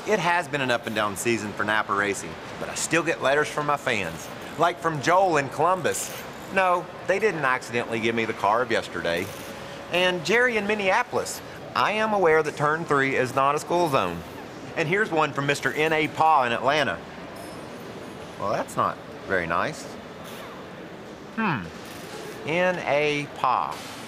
It has been an up and down season for Napa racing, but I still get letters from my fans. Like from Joel in Columbus. No, they didn't accidentally give me the car of yesterday. And Jerry in Minneapolis. I am aware that turn 3 is not a school zone. And here's one from Mr. N.A. Pa in Atlanta. Well, that's not very nice. N.A. Pa.